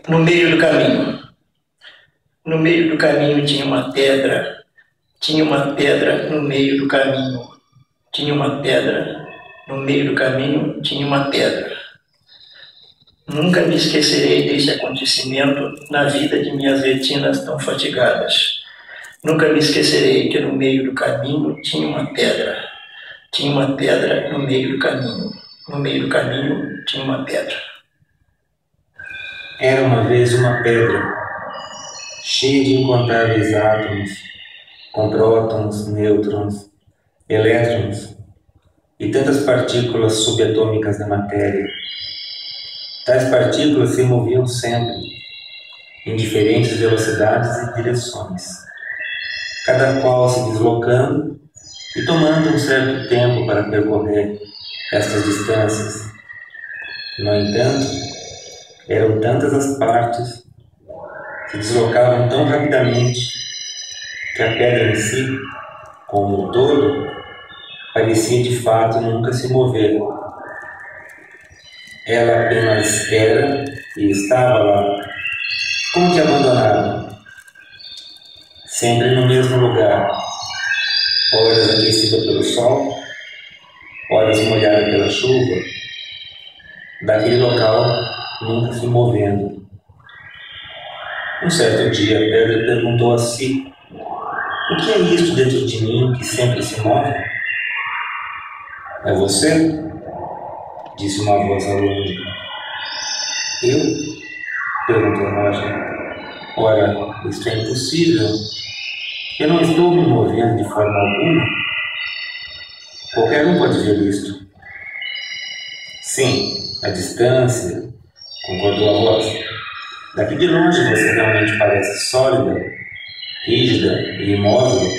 No meio do caminho. No meio do caminho tinha uma pedra. Tinha uma pedra no meio do caminho. Tinha uma pedra. No meio do caminho tinha uma pedra. Nunca me esquecerei desse acontecimento na vida de minhas retinas tão fatigadas. Nunca me esquecerei que no meio do caminho tinha uma pedra. Tinha uma pedra no meio do caminho. No meio do caminho tinha uma pedra. Era uma vez uma pedra, cheia de incontáveis átomos, com prótons, nêutrons, elétrons e tantas partículas subatômicas da matéria. Tais partículas se moviam sempre, em diferentes velocidades e direções, cada qual se deslocando e tomando um certo tempo para percorrer estas distâncias. No entanto, eram tantas as partes, se deslocavam tão rapidamente, que a pedra em si, como um todo, parecia de fato nunca se mover. Ela apenas era e estava lá, como que abandonada, sempre no mesmo lugar, horas aquecida pelo sol, horas molhada pela chuva, daquele local nunca se movendo. Um certo dia a pedra perguntou a si: o que é isto dentro de mim que sempre se move? É você? Disse uma voz ao longe. Eu? Perguntou a Rocha. Ora, isto é impossível. Eu não estou me movendo de forma alguma. Qualquer um pode ver isto. Sim, a distância, concordou a voz. Daqui de longe você realmente parece sólida, rígida e imóvel.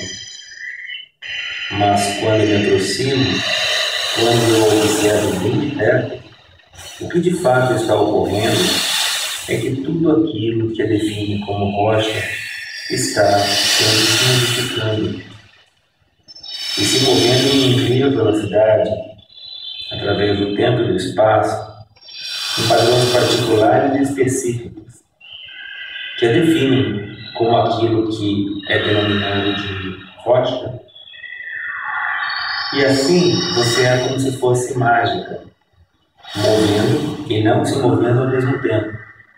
Mas quando me aproximo, quando eu observo bem de perto, o que de fato está ocorrendo é que tudo aquilo que a define como rocha está sempre se modificando e se movendo em incrível velocidade, através do tempo e do espaço, em padrões particulares e específicos, que a definem como aquilo que é denominado de rocha. E assim você é como se fosse mágica, movendo e não se movendo ao mesmo tempo.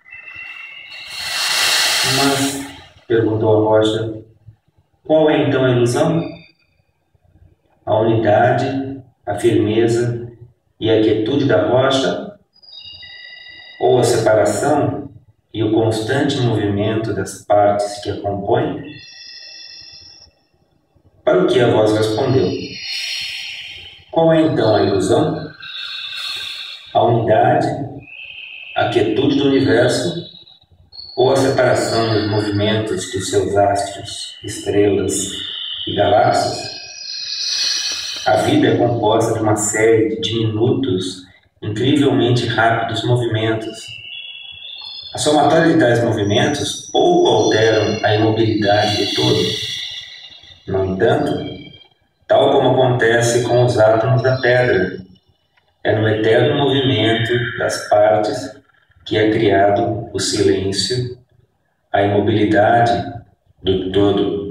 Mas, perguntou a rocha, qual é então a ilusão? A unidade, a firmeza e a quietude da rocha? Ou a separação e o constante movimento das partes que a compõem? Para o que a voz respondeu: qual é então a ilusão? A unidade, a quietude do universo ou a separação dos movimentos dos seus astros, estrelas e galáxias? A vida é composta de uma série de diminutos, incrivelmente rápidos movimentos. A somatória de tais movimentos pouco alteram a imobilidade do todo. No entanto, tal como acontece com os átomos da pedra, é no eterno movimento das partes que é criado o silêncio, a imobilidade do todo.